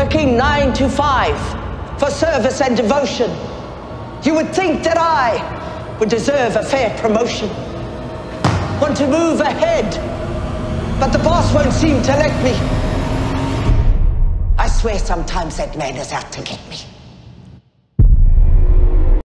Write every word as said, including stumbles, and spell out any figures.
working nine to five for service and devotion. You would think that I would deserve a fair promotion. Want to move ahead, but the boss won't seem to let me. I swear sometimes that man is out to get me.